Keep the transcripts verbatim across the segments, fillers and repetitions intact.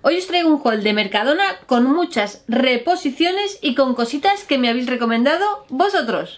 Hoy os traigo un haul de Mercadona con muchas reposiciones y con cositas que me habéis recomendado vosotros.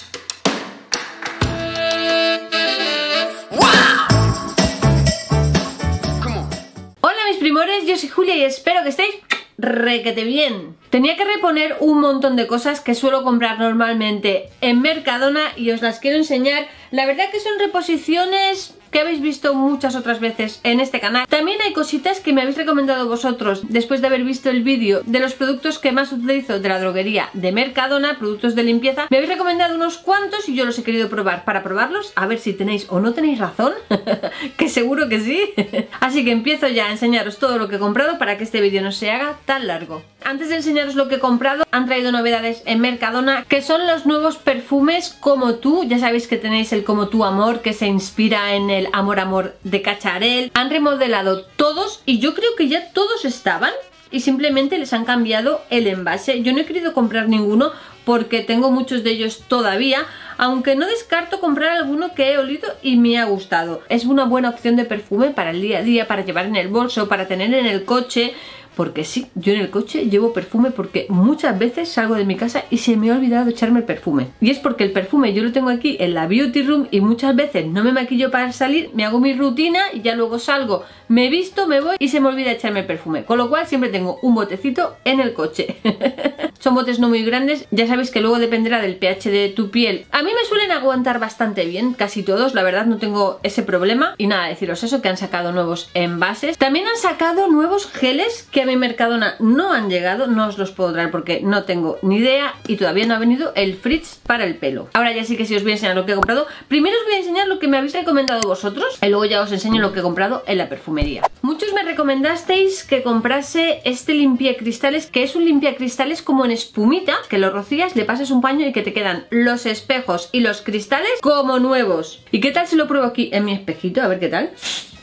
Hola mis primores, yo soy Julia y espero que estéis requete bien. Tenía que reponer un montón de cosas que suelo comprar normalmente en Mercadona y os las quiero enseñar. La verdad que son reposiciones que habéis visto muchas otras veces en este canal. También hay cositas que me habéis recomendado vosotros después de haber visto el vídeo de los productos que más utilizo de la droguería de Mercadona, productos de limpieza. Me habéis recomendado unos cuantos y yo los he querido probar para probarlos, a ver si tenéis o no tenéis razón, que seguro que sí. Así que empiezo ya a enseñaros todo lo que he comprado para que este vídeo no se haga tan largo. Antes de enseñaros lo que he comprado, han traído novedades en Mercadona, que son los nuevos perfumes Como Tú. Ya sabéis que tenéis el Como Tú Amor, que se inspira en el Amor Amor de Cacharel. Han remodelado todos y yo creo que ya todos estaban y simplemente les han cambiado el envase. Yo no he querido comprar ninguno porque tengo muchos de ellos todavía, aunque no descarto comprar alguno que he olido y me ha gustado. Es una buena opción de perfume para el día a día, para llevar en el bolso, para tener en el coche. Porque sí, yo en el coche llevo perfume porque muchas veces salgo de mi casa y se me ha olvidado echarme el perfume. Y es porque el perfume yo lo tengo aquí en la beauty room y muchas veces no me maquillo para salir, me hago mi rutina y ya luego salgo, me visto, me voy y se me olvida echarme el perfume. Con lo cual siempre tengo un botecito en el coche. Son botes no muy grandes, ya sabéis que luego dependerá del pH de tu piel. A mí me suelen aguantar bastante bien, casi todos, la verdad no tengo ese problema. Y nada, deciros eso, que han sacado nuevos envases. También han sacado nuevos geles que a mi Mercadona no han llegado, no os los puedo traer porque no tengo ni idea y todavía no ha venido el Fritz para el pelo. Ahora ya sí que sí os voy a enseñar lo que he comprado. Primero os voy a enseñar lo que me habéis recomendado vosotros y luego ya os enseño lo que he comprado en la perfumería. Muchos me recomendasteis que comprase este limpiacristales, que es un limpiacristales como en espumita, que lo rocías, le pasas un paño y que te quedan los espejos y los cristales como nuevos. ¿Y qué tal si lo pruebo aquí en mi espejito? A ver qué tal.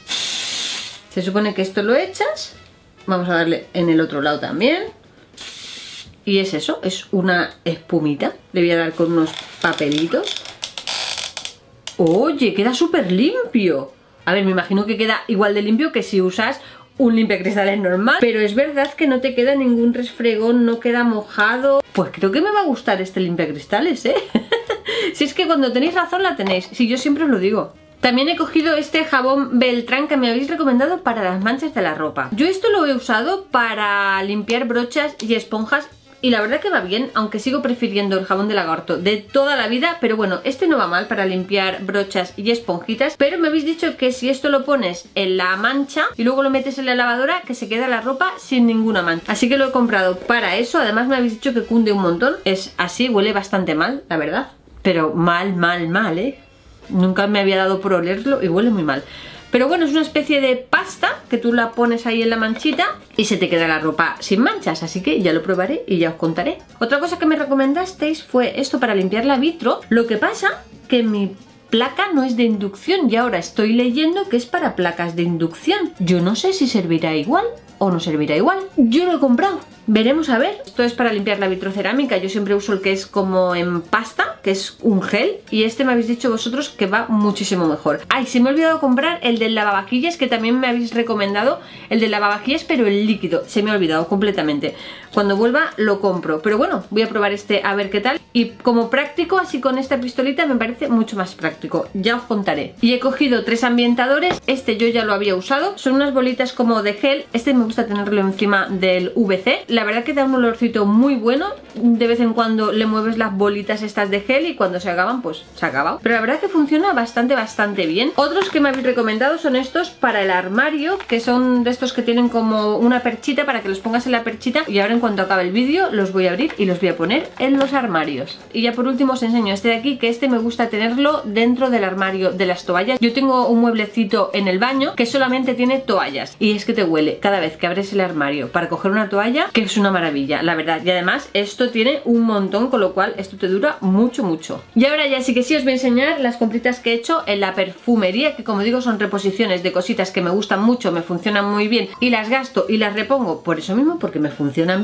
Se supone que esto lo echas. Vamos a darle en el otro lado también. Y es eso, es una espumita. Le voy a dar con unos papelitos. Oye, queda súper limpio. A ver, me imagino que queda igual de limpio que si usas un limpiacristales normal. Pero es verdad que no te queda ningún resfregón, no queda mojado. Pues creo que me va a gustar este limpiacristales, ¿eh? Si es que cuando tenéis razón la tenéis. Si yo siempre os lo digo. También he cogido este jabón Beltrán que me habéis recomendado para las manchas de la ropa. Yo esto lo he usado para limpiar brochas y esponjas y la verdad que va bien, aunque sigo prefiriendo el jabón de lagarto de toda la vida. Pero bueno, este no va mal para limpiar brochas y esponjitas. Pero me habéis dicho que si esto lo pones en la mancha y luego lo metes en la lavadora, que se queda la ropa sin ninguna mancha. Así que lo he comprado para eso. Además me habéis dicho que cunde un montón. Es así, huele bastante mal, la verdad. Pero mal, mal, mal, ¿eh? Nunca me había dado por olerlo y huele muy mal. Pero bueno, es una especie de pasta que tú la pones ahí en la manchita y se te queda la ropa sin manchas. Así que ya lo probaré y ya os contaré. Otra cosa que me recomendasteis fue esto para limpiar la vitro. Lo que pasa que mi placa no es de inducción y ahora estoy leyendo que es para placas de inducción. Yo no sé si servirá igual o no servirá igual. Yo lo he comprado. Veremos a ver. Esto es para limpiar la vitrocerámica. Yo siempre uso el que es como en pasta, que es un gel. Y este me habéis dicho vosotros que va muchísimo mejor. Ay, se me ha olvidado comprar el del lavavajillas, que también me habéis recomendado. El del lavavajillas, pero el líquido. Se me ha olvidado completamente. Cuando vuelva lo compro. Pero bueno, voy a probar este a ver qué tal. Y como práctico, así con esta pistolita me parece mucho más práctico. Ya os contaré. Y he cogido tres ambientadores. Este yo ya lo había usado. Son unas bolitas como de gel. Este me gusta tenerlo encima del V C. La verdad que da un olorcito muy bueno. De vez en cuando le mueves las bolitas estas de gel y cuando se acaban, pues se ha acabado. Pero la verdad que funciona bastante, bastante bien. Otros que me habéis recomendado son estos para el armario, que son de estos que tienen como una perchita para que los pongas en la perchita. Y ahora en cuanto acabe el vídeo los voy a abrir y los voy a poner en los armarios. Y ya por último os enseño este de aquí, que este me gusta tenerlo dentro del armario de las toallas. Yo tengo un mueblecito en el baño que solamente tiene toallas y es que te huele cada vez que abres el armario para coger una toalla, que es una maravilla, la verdad. Y además esto tiene un montón, con lo cual esto te dura mucho, mucho. Y ahora ya sí que sí os voy a enseñar las compritas que he hecho en la perfumería, que como digo son reposiciones de cositas que me gustan mucho, me funcionan muy bien y las gasto y las repongo por eso mismo, porque me funcionan bien.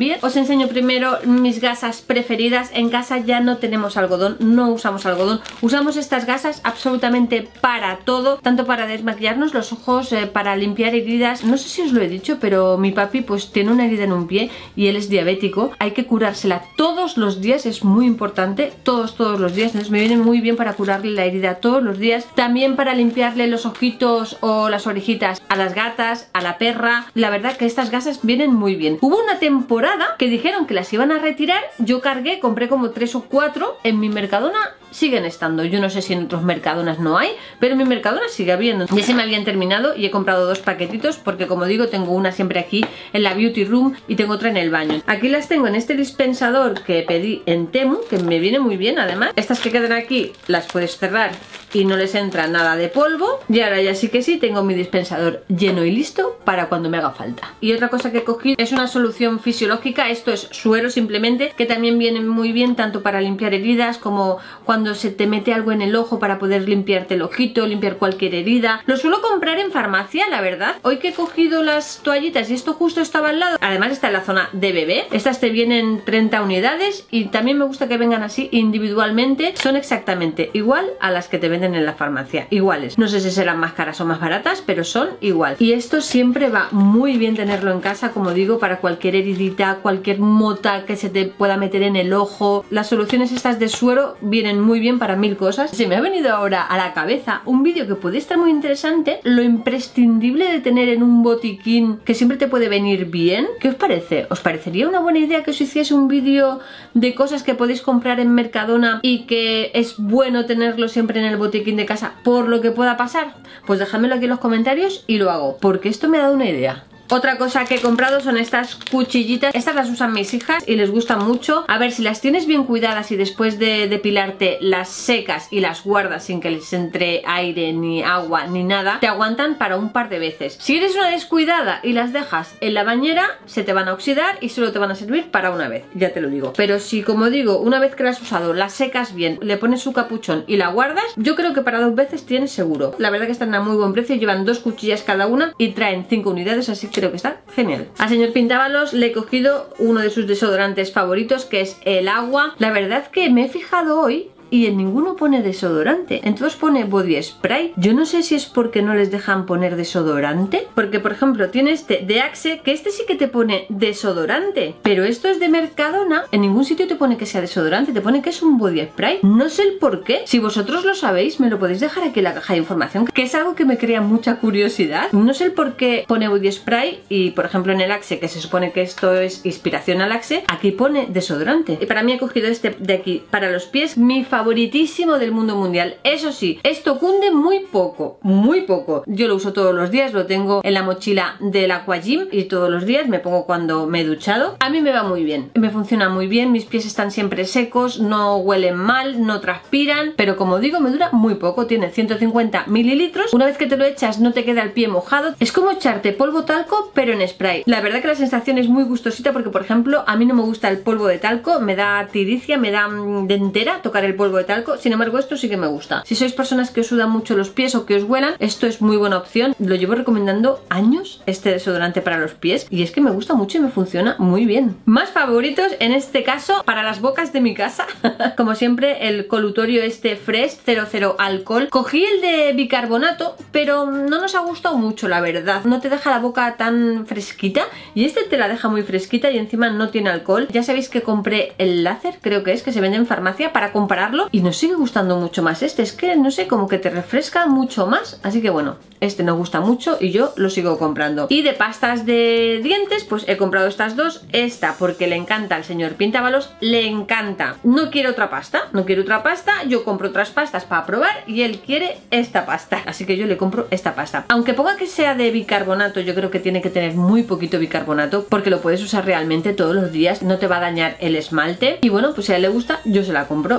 también. Os enseño primero mis gasas preferidas. En casa ya no tenemos algodón, no usamos algodón. Usamos estas gasas absolutamente para todo, tanto para desmaquillarnos los ojos, eh, para limpiar heridas. No sé si os lo he dicho, pero mi papi pues tiene una herida en un pie y él es diabético. Hay que curársela todos los días, es muy importante, todos, todos los días. Entonces me viene muy bien para curarle la herida todos los días. También para limpiarle los ojitos o las orejitas a las gatas, a la perra. La verdad que estas gasas vienen muy bien. Hubo una temporada que dijeron que las iban a retirar. Yo cargué, compré como tres o cuatro. En mi Mercadona siguen estando. Yo no sé si en otros Mercadonas no hay, pero en mi Mercadona sigue habiendo. Ya se me habían terminado y he comprado dos paquetitos porque, como digo, tengo una siempre aquí en la beauty room y tengo otra en el baño. Aquí las tengo en este dispensador que pedí en Temu, que me viene muy bien además. Estas que quedan aquí las puedes cerrar y no les entra nada de polvo. Y ahora ya sí que sí, tengo mi dispensador lleno y listo para cuando me haga falta. Y otra cosa que he cogido es una solución fisiológica. Esto es suero simplemente, que también viene muy bien tanto para limpiar heridas como cuando se te mete algo en el ojo, para poder limpiarte el ojito, limpiar cualquier herida. Lo suelo comprar en farmacia, la verdad. Hoy que he cogido las toallitas y esto justo estaba al lado, además está en la zona de bebé. Estas te vienen treinta unidades y también me gusta que vengan así individualmente. Son exactamente igual a las que te venden en la farmacia, iguales. No sé si serán más caras o más baratas, pero son igual. Y esto siempre va muy bien tenerlo en casa, como digo, para cualquier heridita, cualquier mota que se te pueda meter en el ojo. Las soluciones estas de suero vienen muy bien para mil cosas. Se me ha venido ahora a la cabeza un vídeo que puede estar muy interesante, lo imprescindible de tener en un botiquín que siempre te puede venir bien. ¿Qué os parece? ¿Os parecería una buena idea que os hiciese un vídeo de cosas que podéis comprar en Mercadona y que es bueno tenerlo siempre en el botiquín de casa por lo que pueda pasar? Pues dejadmelo aquí en los comentarios y lo hago, porque esto me ha dado una idea. Otra cosa que he comprado son estas cuchillitas. Estas las usan mis hijas y les gustan mucho. A ver, si las tienes bien cuidadas y después de depilarte las secas y las guardas sin que les entre aire, ni agua, ni nada, te aguantan para un par de veces. Si eres una descuidada y las dejas en la bañera, se te van a oxidar y solo te van a servir para una vez, ya te lo digo. Pero si, como digo, una vez que las has usado, las secas bien, le pones su capuchón y la guardas, yo creo que para dos veces tienes seguro. La verdad que están a muy buen precio, llevan dos cuchillas cada una y traen cinco unidades, así que creo que está genial. Al señor Pintábalos le he cogido uno de sus desodorantes favoritos, que es el agua. La verdad que me he fijado hoy y en ninguno pone desodorante, entonces pone body spray. Yo no sé si es porque no les dejan poner desodorante, porque por ejemplo tiene este de Axe, que este sí que te pone desodorante, pero esto es de Mercadona, en ningún sitio te pone que sea desodorante, te pone que es un body spray. No sé el por qué. Si vosotros lo sabéis, me lo podéis dejar aquí en la caja de información, que es algo que me crea mucha curiosidad. No sé el por qué pone body spray y por ejemplo en el Axe, que se supone que esto es inspiración al Axe, aquí pone desodorante. Y para mí he cogido este de aquí para los pies, mi favoritísimo del mundo mundial. Eso sí, esto cunde muy poco, muy poco. Yo lo uso todos los días, lo tengo en la mochila del Aquagym y todos los días me pongo cuando me he duchado. A mí me va muy bien, me funciona muy bien, mis pies están siempre secos, no huelen mal, no transpiran, pero como digo, me dura muy poco, tiene ciento cincuenta mililitros. Una vez que te lo echas no te queda el pie mojado, es como echarte polvo talco pero en spray. La verdad que la sensación es muy gustosita porque, por ejemplo, a mí no me gusta el polvo de talco, me da tiricia, me da dentera tocar el polvo de talco. Sin embargo, esto sí que me gusta. Si sois personas que os sudan mucho los pies o que os huelan, esto es muy buena opción. Lo llevo recomendando años, este desodorante para los pies, y es que me gusta mucho y me funciona muy bien. Más favoritos, en este caso, para las bocas de mi casa. Como siempre, el colutorio este Fresh cero cero alcohol. Cogí el de bicarbonato, pero no nos ha gustado mucho, la verdad. No te deja la boca tan fresquita, y este te la deja muy fresquita y encima no tiene alcohol. Ya sabéis que compré el láser, creo que es, que se vende en farmacia, para compararlo, y nos sigue gustando mucho más este. Es que, no sé, como que te refresca mucho más. Así que bueno, este nos gusta mucho y yo lo sigo comprando. Y de pastas de dientes, pues he comprado estas dos. Esta porque le encanta al señor Pintábalos, le encanta. No quiere otra pasta, no quiere otra pasta. Yo compro otras pastas para probar y él quiere esta pasta. Así que yo le compro esta pasta. Aunque ponga que sea de bicarbonato, yo creo que tiene que tener muy poquito bicarbonato porque lo puedes usar realmente todos los días. No te va a dañar el esmalte. Y bueno, pues si a él le gusta, yo se la compro. Y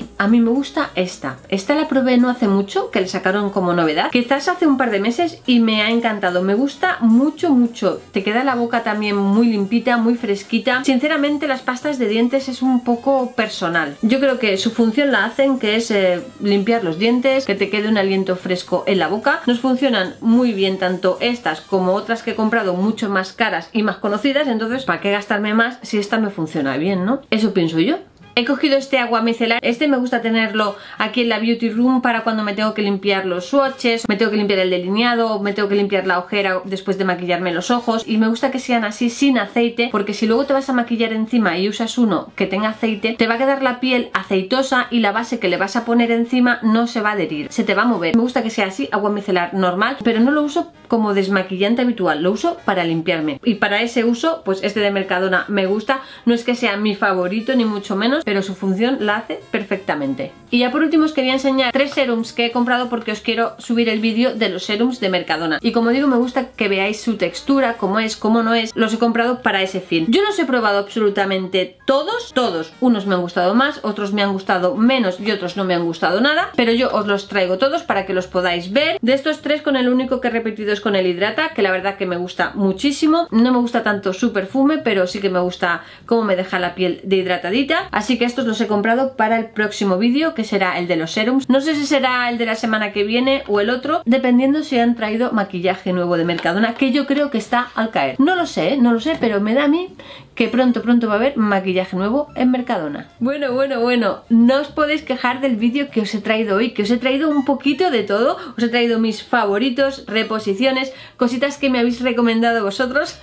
mí, a mí me gusta esta. Esta la probé no hace mucho, que le sacaron como novedad, quizás hace un par de meses, y me ha encantado. Me gusta mucho, mucho. Te queda la boca también muy limpita, muy fresquita. Sinceramente, las pastas de dientes es un poco personal. Yo creo que su función la hacen, que es eh, limpiar los dientes, que te quede un aliento fresco en la boca. Nos funcionan muy bien tanto estas como otras que he comprado mucho más caras y más conocidas, entonces ¿para qué gastarme más si esta me funciona bien, no? Eso pienso yo. He cogido este agua micelar, este me gusta tenerlo aquí en la beauty room para cuando me tengo que limpiar los swatches, me tengo que limpiar el delineado, me tengo que limpiar la ojera después de maquillarme los ojos, y me gusta que sean así sin aceite, porque si luego te vas a maquillar encima y usas uno que tenga aceite, te va a quedar la piel aceitosa y la base que le vas a poner encima no se va a adherir, se te va a mover. Me gusta que sea así, agua micelar normal, pero no lo uso como desmaquillante habitual, lo uso para limpiarme, y para ese uso pues este de Mercadona me gusta. No es que sea mi favorito ni mucho menos, pero su función la hace perfectamente. Y ya por último os quería enseñar tres serums que he comprado, porque os quiero subir el vídeo de los serums de Mercadona, y como digo, me gusta que veáis su textura, cómo es, cómo no es. Los he comprado para ese fin. Yo los he probado absolutamente todos, todos. Unos me han gustado más, otros me han gustado menos y otros no me han gustado nada, pero yo os los traigo todos para que los podáis ver. De estos tres, con el único que he repetido es con el Hidrata, que la verdad que me gusta muchísimo. No me gusta tanto su perfume, pero sí que me gusta cómo me deja la piel de hidratadita, así que estos los he comprado para el próximo vídeo, que será el de los serums. No sé si será el de la semana que viene o el otro, dependiendo si han traído maquillaje nuevo de Mercadona, que yo creo que está al caer. No lo sé, no lo sé, pero me da a mí que pronto, pronto va a haber maquillaje nuevo en Mercadona. Bueno, bueno, bueno, no os podéis quejar del vídeo que os he traído hoy, que os he traído un poquito de todo. Os he traído mis favoritos, reposiciones, cositas que me habéis recomendado vosotros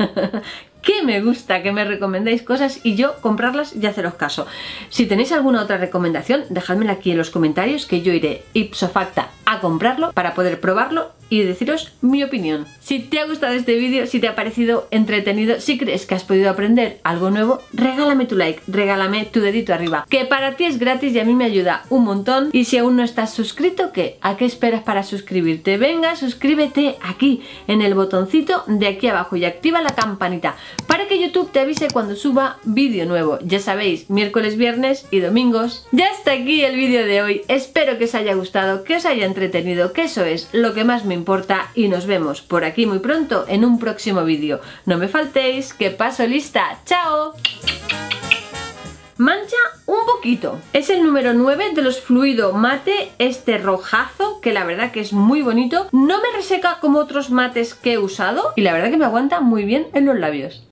que me gusta que me recomendáis cosas y yo comprarlas y haceros caso. Si tenéis alguna otra recomendación, dejadmela aquí en los comentarios, que yo iré ipso facto a comprarlo para poder probarlo y deciros mi opinión. Si te ha gustado este vídeo, si te ha parecido entretenido, si crees que has podido aprender algo nuevo, regálame tu like, regálame tu dedito arriba, que para ti es gratis y a mí me ayuda un montón. Y si aún no estás suscrito, ¿qué? ¿A qué esperas para suscribirte? Venga, suscríbete aquí en el botoncito de aquí abajo y activa la campanita para que YouTube te avise cuando suba vídeo nuevo. Ya sabéis, miércoles, viernes y domingos. Ya está aquí el vídeo de hoy. Espero que os haya gustado, que os haya entretenido, que eso es lo que más me importa, y nos vemos por aquí muy pronto en un próximo vídeo. No me faltéis, que paso lista. ¡Chao! Mancha un poquito. Es el número nueve de los fluido mate, este rojazo, que la verdad que es muy bonito. No me reseca como otros mates que he usado y la verdad que me aguanta muy bien en los labios.